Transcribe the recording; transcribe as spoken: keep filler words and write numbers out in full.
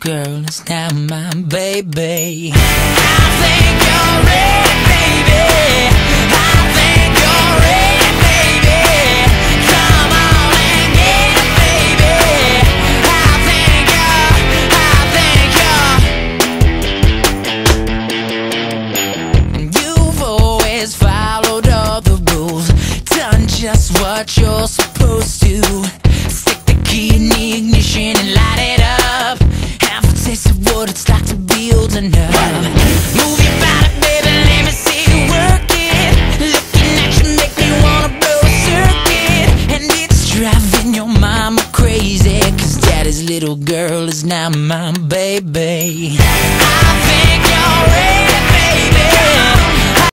girl is now my baby. I think you're ready, baby. I think you're ready, baby. Come on and get it, baby. I think you're, I think you're. And you've always followed all the rules, done just what you're supposed to. Stick the key in the ignition and light it up. Have a taste of what it's like to be old enough. Move your body, baby, let me see you work it. Looking at you make me wanna blow a circuit. And it's driving your mama crazy, 'cause daddy's little girl is now my baby. I think you're ready.